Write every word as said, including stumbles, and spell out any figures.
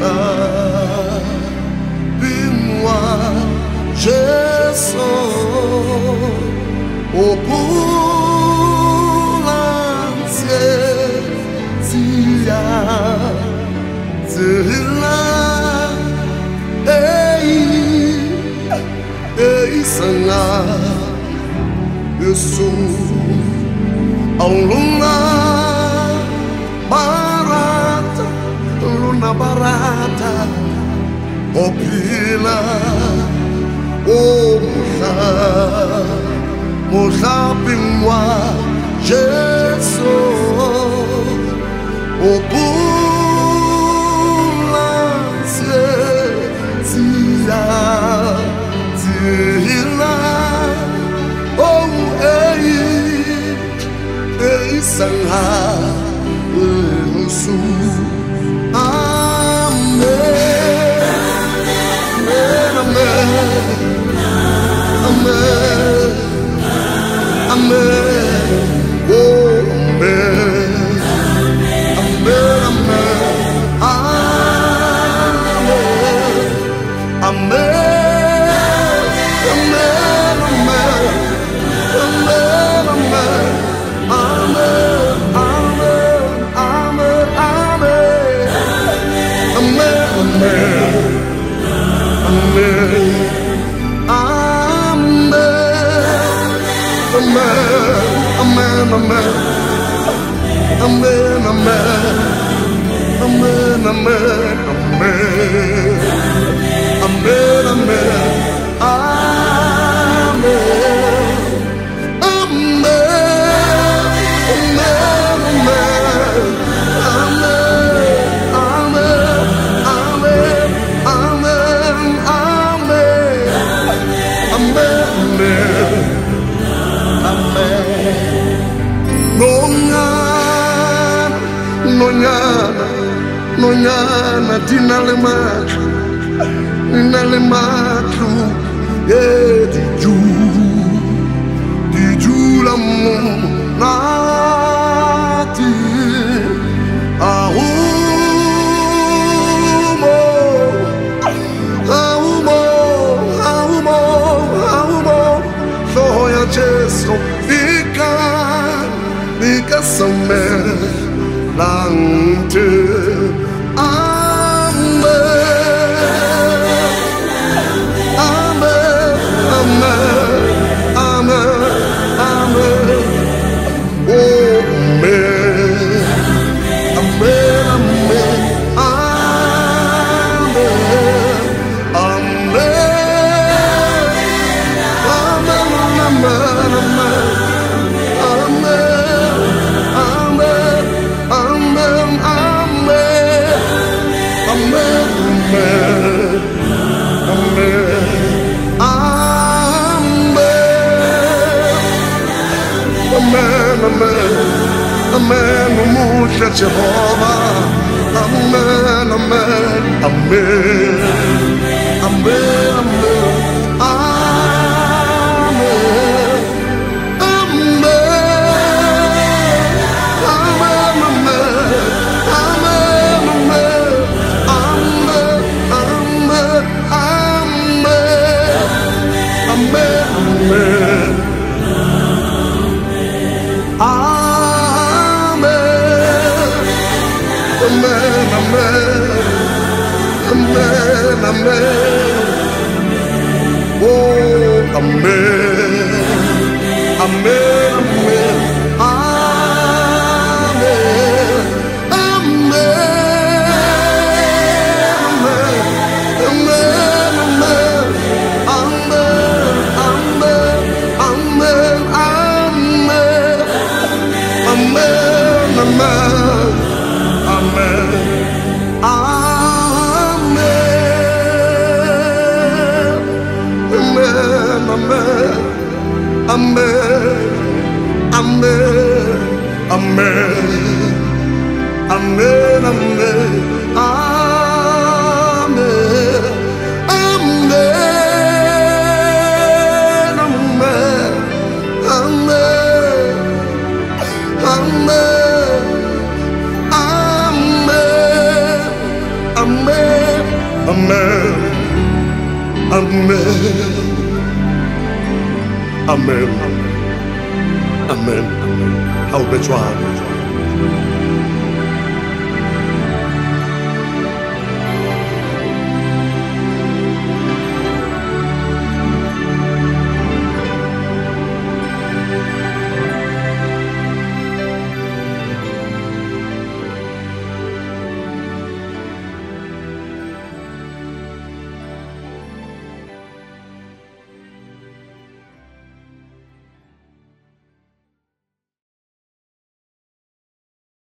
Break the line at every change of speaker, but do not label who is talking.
Bimwa Jesus Opulance Tia Zila Ei Ei Sanga Jesus Luna Barata Luna Barata Opila Oh Moja Moja Bimwa Jesus Opulance Tia Tia Oh Ei Ei Sangha Musu Amen Amen Amen Amen Oh Amen Amen Amen Amen Amen, amen, amen, amen, amen, amen, amen, amen, Nonyana dinale matlu, dinale matlu, yeah di ju, di ju la mo nati, ahumo, ahumo, ahumo, ahumo, soya Jesu ika, ika same. Lante Amen Amen Amen Amen Amen Oh Amen Amen Amen Amen Amen Amen Amen Amen, mucha Jehovah. Amen, amen, amen, amen, amen, amen, amen, amen, amen, amen, amen, amen. Amen, amen, amen. Oh, amen, amen, amen. Amen. Amen. Amen. Amen. Amen. Amen. How we try.